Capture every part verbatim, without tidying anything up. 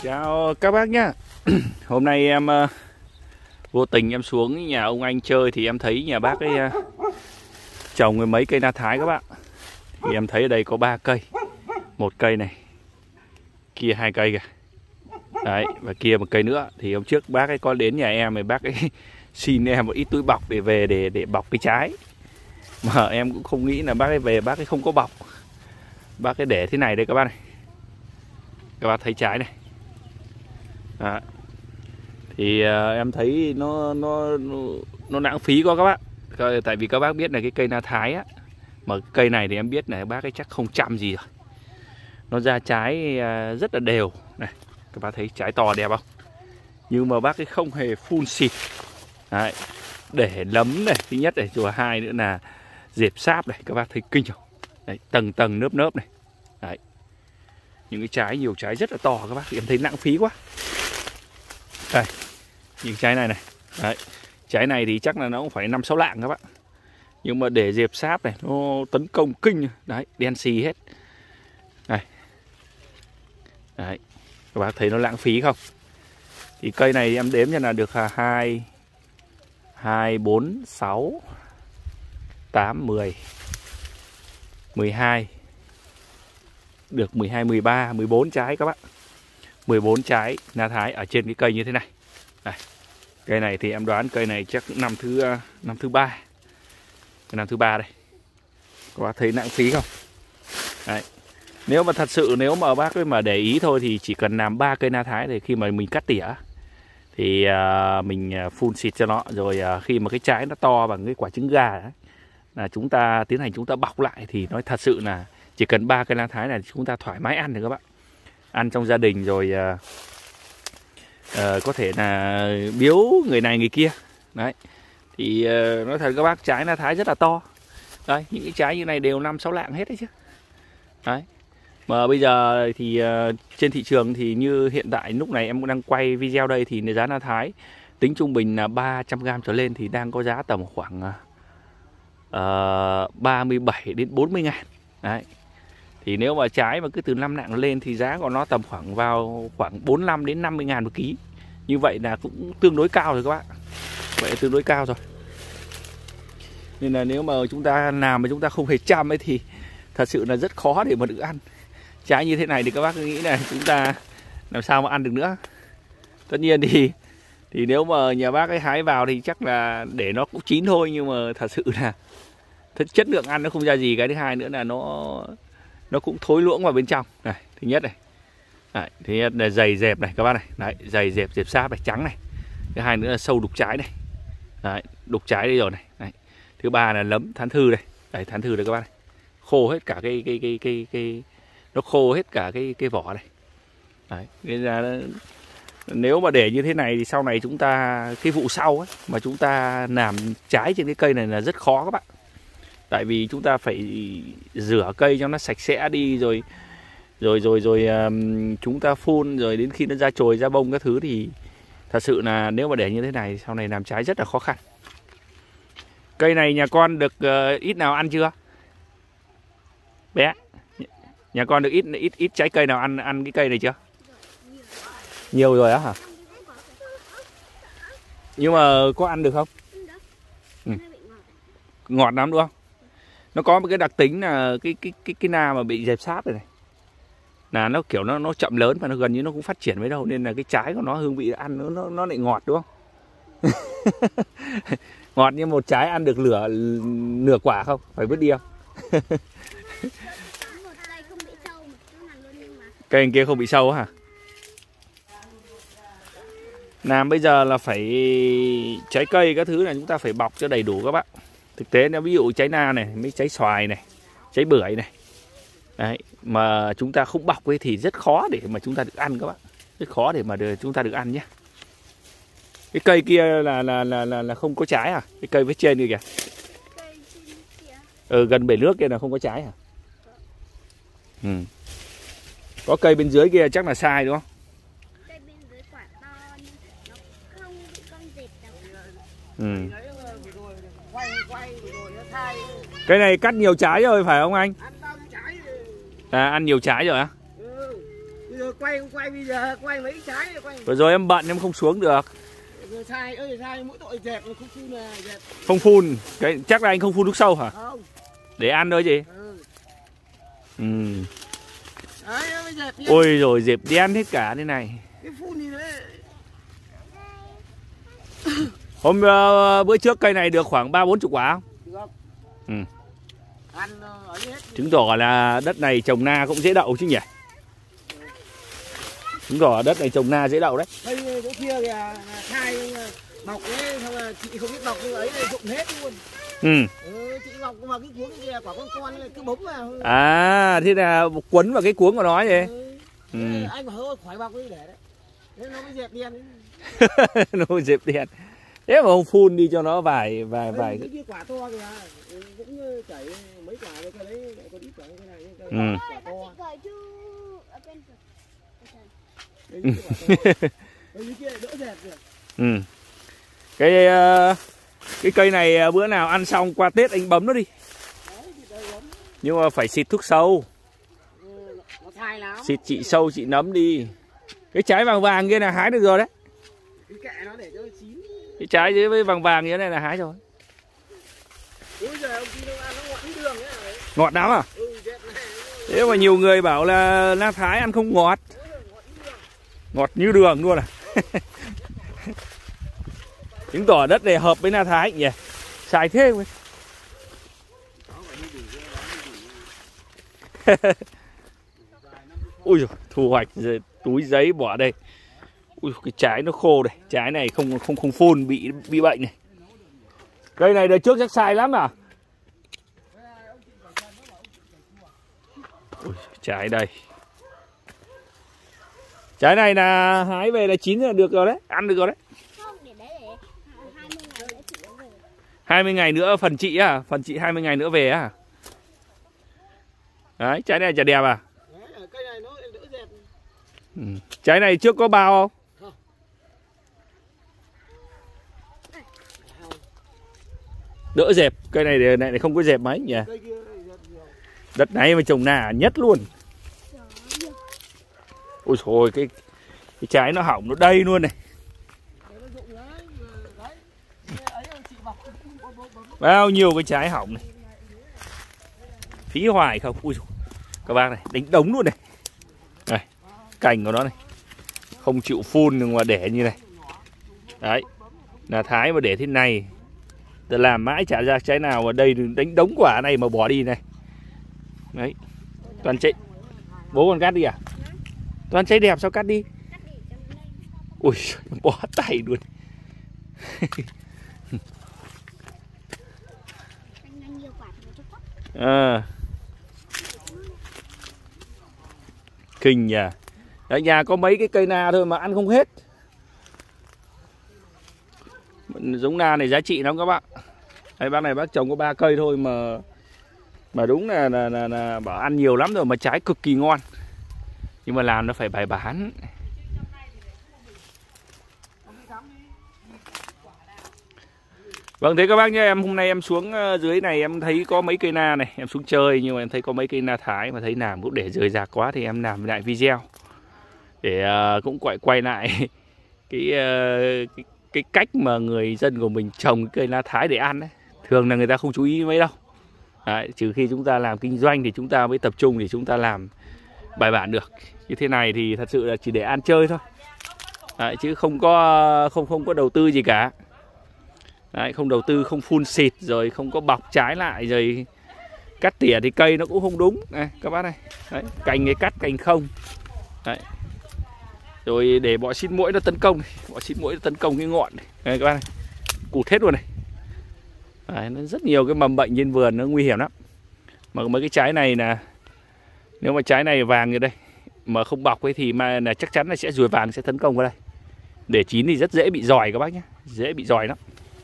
Chào các bác nhá. Hôm nay em uh, vô tình em xuống nhà ông anh chơi thì em thấy nhà bác ấy uh, trồng mấy cây na thái các bạn. Thì em thấy ở đây có ba cây. Một cây này, kia hai cây kìa. Đấy, và kia một cây nữa. Thì hôm trước bác ấy có đến nhà em thì bác ấy xin em một ít túi bọc để về để để bọc cái trái. Mà em cũng không nghĩ là bác ấy về bác ấy không có bọc. Bác ấy để thế này đây các bác này. Các bác thấy trái này. Đó. Thì uh, em thấy nó, nó nó nó lãng phí quá các bác. Tại vì các bác biết là cái cây na thái á, mà cây này thì em biết là bác ấy chắc không chăm gì rồi. Nó ra trái uh, rất là đều này. Các bác thấy trái to đẹp không? Nhưng mà bác ấy không hề phun xịt. Đấy. Để lấm này, thứ nhất này, rồi hai nữa là dẹp sáp này, các bác thấy kinh không? Đấy, tầng tầng nớp nớp này. Đấy. Những cái trái, nhiều trái rất là to các bác, em thấy lãng phí quá. Đây, những trái này này. Đấy. Trái này thì chắc là nó cũng phải năm sáu lạng các bạn. Nhưng mà để dẹp sáp này, nó tấn công kinh. Đấy, đen xì hết. Đây. Đấy. Các bác thấy nó lãng phí không? Thì cây này em đếm cho là được hai, hai, bốn, sáu, tám, mười, mười hai. Được mười hai, mười ba, mười bốn trái các bạn. mười bốn trái na thái ở trên cái cây như thế này. Đây. Cây này thì em đoán cây này chắc năm thứ năm thứ ba. Cái năm thứ ba đây. Các bác thấy lãng phí không? Đấy. Nếu mà thật sự nếu mà bác ấy mà để ý thôi thì chỉ cần làm ba cây na thái thì khi mà mình cắt tỉa thì uh, mình phun xịt cho nó, rồi uh, khi mà cái trái nó to bằng cái quả trứng gà ấy, là chúng ta tiến hành chúng ta bọc lại thì nói thật sự là chỉ cần ba cây na thái này chúng ta thoải mái ăn được các bạn. Ăn trong gia đình rồi uh, uh, có thể là biếu người này người kia. Đấy. Thì uh, nói thật các bác, trái na thái rất là to. Đây, những cái trái như này đều năm sáu lạng hết đấy chứ. Đấy. Mà bây giờ thì uh, trên thị trường thì như hiện tại lúc này em cũng đang quay video đây thì giá na thái tính trung bình là ba trăm gam trở lên thì đang có giá tầm khoảng uh, ba mươi bảy đến bốn mươi ngàn. Đấy. Thì nếu mà trái mà cứ từ năm lạng lên thì giá của nó tầm khoảng vào khoảng bốn mươi lăm đến năm mươi ngàn một ký. Như vậy là cũng tương đối cao rồi các bạn. Vậy là tương đối cao rồi. Nên là nếu mà chúng ta làm mà chúng ta không hề chăm ấy thì thật sự là rất khó để mà được ăn. Trái như thế này thì các bác nghĩ là chúng ta làm sao mà ăn được nữa. Tất nhiên thì thì nếu mà nhà bác ấy hái vào thì chắc là để nó cũng chín thôi, nhưng mà thật sự là thật chất lượng ăn nó không ra gì. Cái thứ hai nữa là nó nó cũng thối luỗng vào bên trong. Này, thứ nhất này. Đấy, thứ nhất là dày dẹp này các bác này. Đấy, dày dẹp dẹp sáp này, trắng này. Thứ hai nữa là sâu đục trái này. Đấy, đục trái đây rồi này. Đấy. Thứ ba là lấm thán thư đây. Đấy, thán thư đây các bác này. Khô hết cả cái cái cái cái cái nó khô hết cả cái cái vỏ này. Đấy, nên là nếu mà để như thế này thì sau này chúng ta cái vụ sau ấy, mà chúng ta làm trái trên cái cây này là rất khó các bạn. Tại vì chúng ta phải rửa cây cho nó sạch sẽ đi, rồi rồi rồi rồi um, chúng ta phun, rồi đến khi nó ra chồi ra bông các thứ thì thật sự là nếu mà để như thế này sau này làm trái rất là khó khăn. Cây này nhà con được uh, ít nào ăn chưa? Bé, nhà con được ít ít ít trái cây nào ăn ăn cái cây này chưa? Nhiều rồi á hả? Nhưng mà có ăn được không? Ừ. Ngọt lắm đúng không? Nó có một cái đặc tính là cái cái cái cái na mà bị dẹp sáp này này là nó kiểu nó nó chậm lớn và nó gần như nó cũng phát triển với đâu, nên là cái trái của nó hương vị ăn nó nó nó lại ngọt đúng không? Ngọt như một trái ăn được lửa nửa quả không? Phải vứt đi không? Cây kia không bị sâu hả? Làm bây giờ là phải trái cây các thứ là chúng ta phải bọc cho đầy đủ các bạn. Thực tế nếu ví dụ trái na này, mấy trái xoài này, trái bưởi này. Đấy, mà chúng ta không bọc ấy thì rất khó để mà chúng ta được ăn các bạn. Rất khó để mà được, chúng ta được ăn nhé. Cái cây kia là là là là, là không có trái à? Cái cây phía trên kia kìa. Ừ, gần bể nước kia là không có trái à? Ừ. Có cây bên dưới kia chắc là sai đúng không? Cây bên dưới quả to nhưng nó không bị con dẹp đâu. Ừ. Cái này cắt nhiều trái rồi phải không anh? À, ăn nhiều trái rồi á? Ừ. Bây giờ quay không quay bây giờ quay mấy trái quay. Vừa rồi em bận em không xuống được. Giờ sai ơi sai mỗi tội dẹp không phun là dẹp. Không phun, cái chắc là anh không phun nước sâu hả? Không. Để ăn thôi gì? Ừ. Ừ. Đấy, mới dẹp đi. Ôi rồi dẹp đen hết cả thế này. Cái phun gì đấy. Hôm uh, bữa trước cây này được khoảng ba bốn chục quả không? Được. Ừ. Ăn ở hết. Chứng tỏ là đất này trồng na cũng dễ đậu chứ nhỉ? Chứng tỏ đất này trồng na dễ đậu đấy. Đây chỗ kia kìa khai bọc đấy, xong là chị không biết bọc như ấy này rụng hết luôn. Ừ. Ừ, chị bọc vào cái cuống kia quả con con này cứ bấm vào. À thế là quấn vào cái cuống của nó vậy. Ừ. Ừ. Anh bảo thôi khỏi bọc đi để đấy. Thế nó mới dẹp đen đấy. Nó mới dẹp đen. Thế mà không phun đi cho nó vài vài vài cái kia quả to kìa. Cũng chảy mấy quả rồi cái đấy còn ít quả cái này cái ừ. quả to. Ừ. Cái kia đỡ dẹp kìa. Ừ. Cái cái cây này bữa nào ăn xong qua Tết anh bấm nó đi. Nhưng mà phải xịt thuốc sâu. Nó thai lắm. Xịt trị sâu trị nấm đi. Cái trái vàng vàng kia là hái được rồi đấy. Cái kệ nó để cho chín. Cái trái dưới với vàng vàng như thế này là hái rồi. Ôi giời, ông kia nó ăn nó ngọt như đường ấy. Ngọt lắm à? Ừ, dẹp này. Thế mà nhiều người bảo là na thái ăn không ngọt. Ngọt như đường luôn à. Chứng tỏ đất này hợp với na thái nhỉ. Xài thế không? Ui giời, thu hoạch rồi, túi giấy bỏ đây. Ui, cái trái nó khô đây, trái này không không không phun bị bị bệnh này. Cây này đợt trước chắc sai lắm à? Ui, trái đây. Trái này là hái về là chín là được rồi đấy, ăn được rồi đấy. Không, để đấy để hai mươi ngày nữa chị về. hai mươi ngày nữa phần chị à? Phần chị hai mươi ngày nữa về à? Đấy, trái này chả đẹp à? Đấy, cây này nó đỡ dẹp. Ừ. Trái này trước có bao không? Không. Đỡ dẹp, cây này này, này không có dẹp mấy nhỉ? Cây kia dẹp nhiều. Đất này mà trồng nà nhất luôn. Ôi trời, cái cái trái nó hỏng nó đầy luôn này. Bao nhiêu cái trái hỏng này. Phí hoài không? Ui dồi. Các bác này, đánh đống luôn này. Này, cành của nó này. Không chịu phun nhưng mà để như này. Đấy. Là thái mà để thế này. Tôi làm mãi chả ra trái nào ở đây đánh đống quả này mà bỏ đi này. Đấy. Toàn chạy. Bố còn cắt đi à? Toàn trái đẹp sao cắt đi? Ui, bỏ tay luôn. À. Kinh nhỉ. Ở nhà có mấy cái cây na thôi mà ăn không hết. Giống na này giá trị lắm các bạn. Đây, bác này bác trồng có ba cây thôi mà mà đúng là, là, là, là bảo ăn nhiều lắm rồi mà trái cực kỳ ngon. Nhưng mà làm nó phải bài bản. Vâng, thế các bác nhé, em hôm nay em xuống dưới này em thấy có mấy cây na này, em xuống chơi nhưng mà em thấy có mấy cây na thái mà thấy làm cũng để rời rạc quá thì em làm lại video để uh, cũng quay quay lại cái, uh, cái cái cách mà người dân của mình trồng cây na thái để ăn đấy. Thường là người ta không chú ý mấy đâu. Đấy, trừ khi chúng ta làm kinh doanh thì chúng ta mới tập trung để chúng ta làm bài bản được. Như thế này thì thật sự là chỉ để ăn chơi thôi. Đấy, chứ không có không không có đầu tư gì cả. Đấy, không đầu tư, không phun xịt rồi không có bọc trái lại rồi cắt tỉa thì cây nó cũng không đúng này các bác này. Đấy, cành cái cắt cành không. Đấy. Rồi để bọ xít muỗi nó tấn công này, bọ xít muỗi nó tấn công cái ngọn này. Đây các bác này. Cụt hết luôn này. Đấy, nó rất nhiều cái mầm bệnh trên vườn nó nguy hiểm lắm. Mà mấy cái trái này là nếu mà trái này vàng như đây mà không bọc ấy thì mà là chắc chắn là sẽ ruồi vàng sẽ tấn công vào đây. Để chín thì rất dễ bị giòi các bác nhé, dễ bị giòi lắm.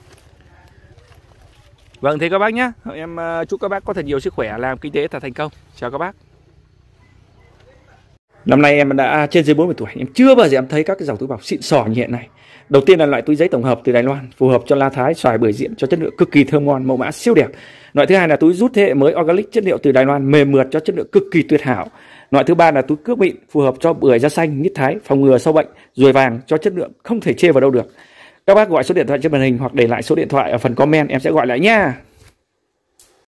Vâng, thế các bác nhé, em chúc các bác có thật nhiều sức khỏe, làm kinh tế thật thành công. Chào các bác. Năm nay em đã trên dưới bốn mươi tuổi, em chưa bao giờ em thấy các cái dòng túi bọc xịn sò như hiện nay. Đầu tiên là loại túi giấy tổng hợp từ Đài Loan, phù hợp cho la thái, xoài, bưởi diễn, cho chất lượng cực kỳ thơm ngon, mẫu mã siêu đẹp. Loại thứ hai là túi rút thế hệ mới organic, chất liệu từ Đài Loan, mềm mượt, cho chất lượng cực kỳ tuyệt hảo. Loại thứ ba là túi cước mịn, phù hợp cho bưởi da xanh, mít thái, phòng ngừa sâu bệnh, ruồi vàng, cho chất lượng không thể chê vào đâu được. Các bác gọi số điện thoại trên màn hình hoặc để lại số điện thoại ở phần comment, em sẽ gọi lại nha.